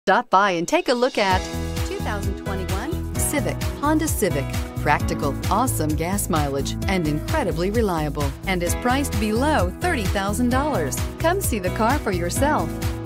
Stop by and take a look at 2021 Civic, Honda Civic. Practical, awesome gas mileage, and incredibly reliable, and is priced below $30,000. Come see the car for yourself.